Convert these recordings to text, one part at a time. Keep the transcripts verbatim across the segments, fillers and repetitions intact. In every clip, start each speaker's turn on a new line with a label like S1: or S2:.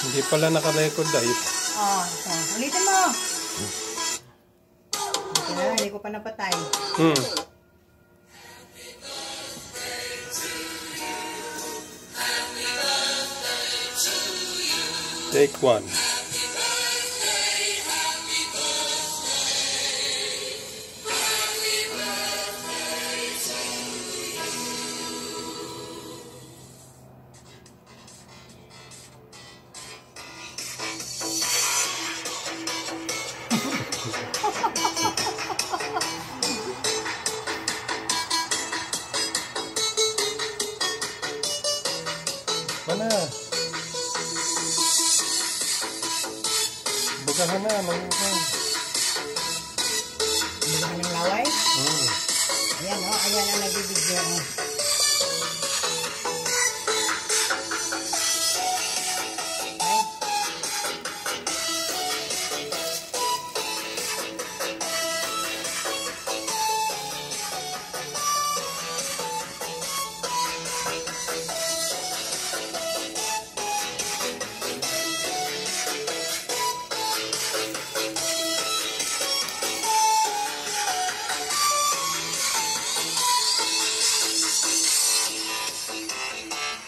S1: Hindi pala naka-record ay.
S2: Oh, so, ulitin mo. Ito na, hindi ko pa napatay.
S1: Hmm. Take one. Mana? Bukahan na, manguhan.
S2: Bukahan ng laway?
S1: Hmm.
S2: Ayan o, oh, ayan ang nagbibigyo. Oh.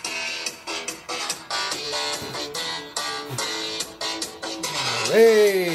S1: Hey!